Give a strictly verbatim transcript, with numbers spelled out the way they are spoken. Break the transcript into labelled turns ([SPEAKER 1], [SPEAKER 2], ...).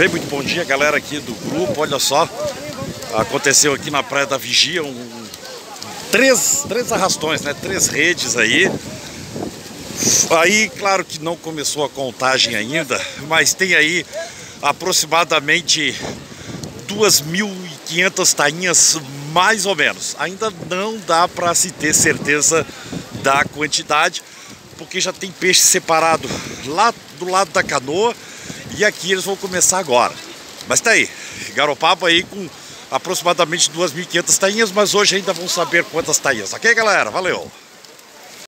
[SPEAKER 1] Bem, muito bom dia, galera aqui do grupo. Olha só, aconteceu aqui na Praia da Vigia um, três, três arrastões, né? Três redes aí. Aí, claro que não começou a contagem ainda, mas tem aí aproximadamente duas mil e quinhentas tainhas, mais ou menos. Ainda não dá para se ter certeza da quantidade, porque já tem peixe separado lá do lado da canoa e aqui eles vão começar agora. Mas tá aí, Garopaba aí com aproximadamente duas mil e quinhentas tainhas, mas hoje ainda vão saber quantas tainhas. Ok, galera? Valeu!